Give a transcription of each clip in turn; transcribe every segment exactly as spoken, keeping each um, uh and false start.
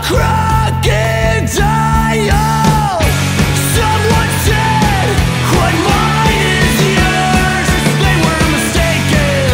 crocodile. Someone said, what mine is yours. They were mistaken.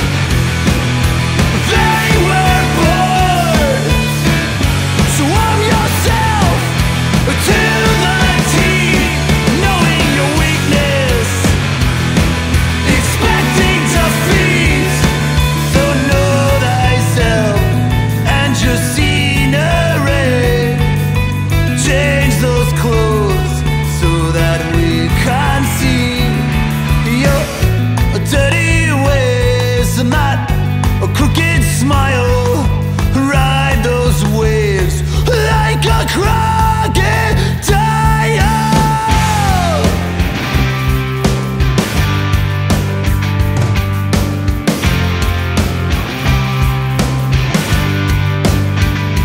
They were bored. So arm yourself to the teeth, knowing your weakness, expecting defeat. So know thyself and your scenery. Change those clothes so that we can see your dirty ways and that crooked smile. Ride those waves like a crocodile.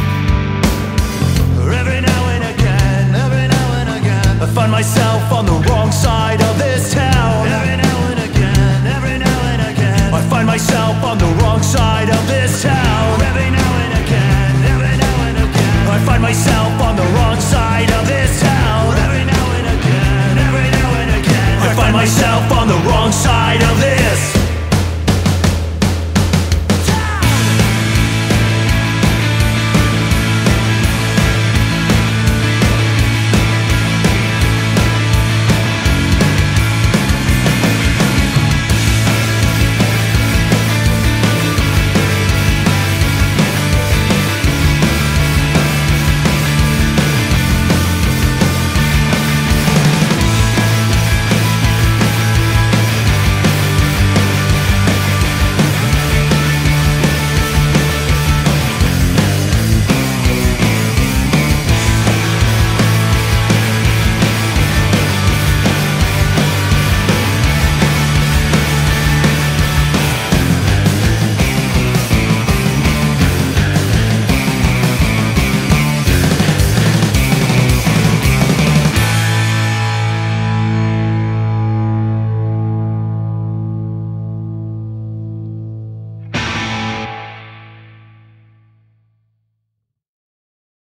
Every now and again, every now and again, I find myself on the road.